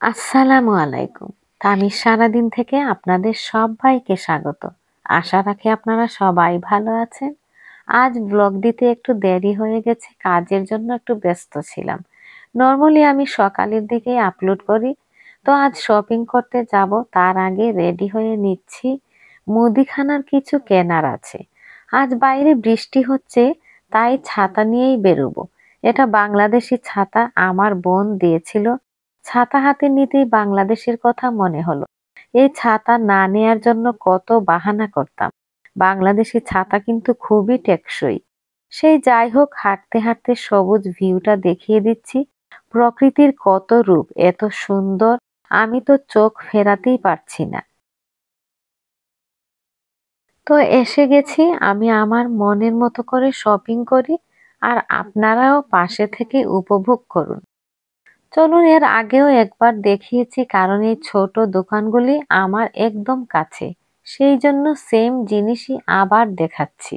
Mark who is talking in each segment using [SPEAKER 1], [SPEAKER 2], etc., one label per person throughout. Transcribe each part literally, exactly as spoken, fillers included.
[SPEAKER 1] আসসালামু আলাইকুম। তা আমি সারাদিন থেকে আপনাদের সবাইকে স্বাগত। আশা রাখি আপনারা সবাই ভালো আছেন। আজ ব্লগ দিতে একটু দেরি হয়ে গেছে, কাজের জন্য একটু ব্যস্ত ছিলাম। নরমালি আমি সকালের দিকেই আপলোড করি। তো আজ শপিং করতে যাব, তার আগে রেডি হয়ে নিচ্ছি। মুদিখানার কিছু কেনার আছে। আজ বাইরে বৃষ্টি হচ্ছে, তাই ছাতা নিয়েই বেরোবো। এটা বাংলাদেশি ছাতা, আমার বোন দিয়েছিল। ছাতা হাতে নিতেই বাংলাদেশের কথা মনে হলো। এই ছাতা না নেয়ার জন্য কত বাহানা করতাম। বাংলাদেশি ছাতা কিন্তু খুবই টেকসই। সেই যাই হোক, হাঁটতে হাঁটতে সবুজ ভিউটা দেখিয়ে দিচ্ছি। প্রকৃতির কত রূপ, এত সুন্দর, আমি তো চোখ ফেরাতেই পারছি না। তো এসে গেছি, আমি আমার মনের মতো করে শপিং করি, আর আপনারাও পাশে থেকে উপভোগ করুন। চলুন, এর আগেও একবার দেখিয়েছি, কারণ এই ছোট দোকানগুলি আমার একদম কাছে, সেই জন্য সেম জিনিসই আবার দেখাচ্ছি।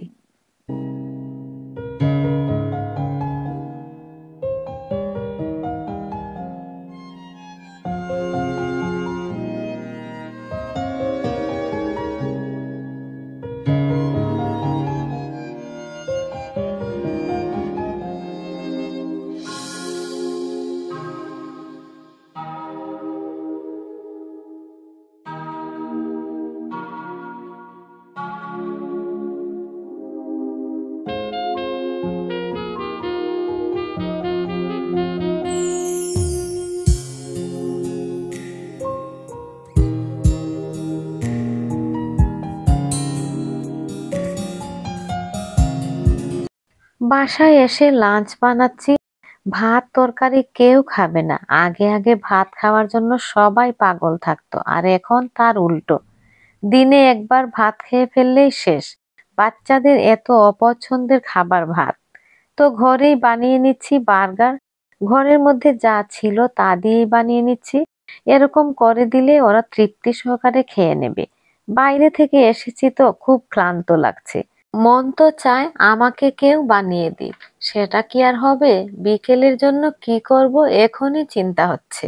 [SPEAKER 1] বাসায় এসে লাঞ্চ বানাচ্ছি। ভাত তরকারি কেউ খাবে না। আগে আগে ভাত খাওয়ার জন্য সবাই পাগল থাকতো, আর এখন তার উল্টো। দিনে একবার ভাত খেয়ে ফেললেই শেষ। বাচ্চাদের এত অপছন্দের খাবার ভাত। তো ঘরেই বানিয়ে নিচ্ছি বার্গার। ঘরের মধ্যে যা ছিল তা দিয়েই বানিয়ে নিচ্ছি। এরকম করে দিলে ওরা তৃপ্তি সহকারে খেয়ে নেবে। বাইরে থেকে এসেছি তো খুব ক্লান্ত লাগছে। মন তো চায় আমাকে কেউ বানিয়ে দিক, সেটা কি আর হবে? বিকেলের জন্য কি করব এখনই চিন্তা হচ্ছে।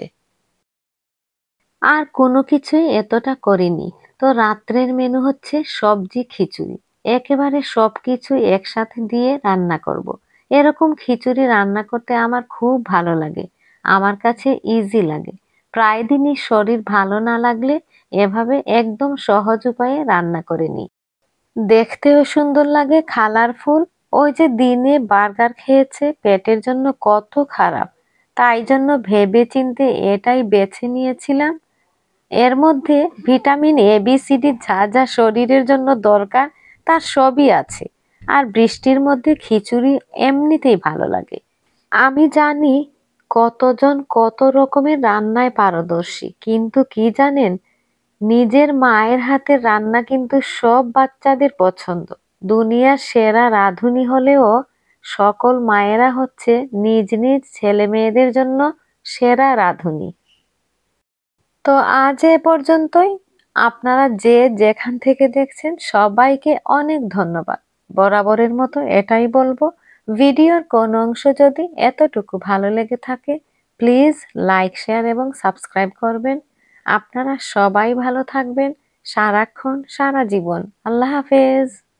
[SPEAKER 1] আর কোনো কিছুই এতটা করিনি। তো রাত্রের মেনু হচ্ছে সবজি খিচুড়ি। একেবারে সবকিছু একসাথে দিয়ে রান্না করব। এরকম খিচুড়ি রান্না করতে আমার খুব ভালো লাগে। আমার কাছে ইজি লাগে। প্রায় দিনই শরীর ভালো না লাগলে এভাবে একদম সহজ উপায়ে রান্না করে নিই। দেখতেও সুন্দর লাগে, কালারফুল। ওই যে দিনে বার্গার খেয়েছে, পেটের জন্য কত খারাপ। তাই জন্য ভেবে চিন্তে এটাই বেছে নিয়েছিলাম। এর মধ্যে vitamin A B C D যা যা শরীরের জন্য দরকার তার সবই আছে। আর বৃষ্টির মধ্যে খিচুড়ি এমনিতেই ভালো লাগে। আমি জানি কতজন কত রকমের রান্নায় পারদর্শী, কিন্তু কি জানেন, নিজের মায়ের হাতের রান্না কিন্তু সব বাচ্চাদের পছন্দ। দুনিয়ার সেরা রাঁধুনি হলেও সকল মায়েরা হচ্ছে নিজ নিজ ছেলে মেয়েদের জন্য সেরা রাঁধুনি। তো আজ এ পর্যন্তই। আপনারা যে যেখান থেকে দেখছেন সবাইকে অনেক ধন্যবাদ। বরাবরের মতো এটাই বলবো, ভিডিওর কোন অংশ যদি এতটুকু ভালো লেগে থাকে, প্লিজ লাইক শেয়ার এবং সাবস্ক্রাইব করবেন। আপনারা সবাই ভালো থাকবেন সারাক্ষণ সারা জীবন। আল্লাহ হাফেজ।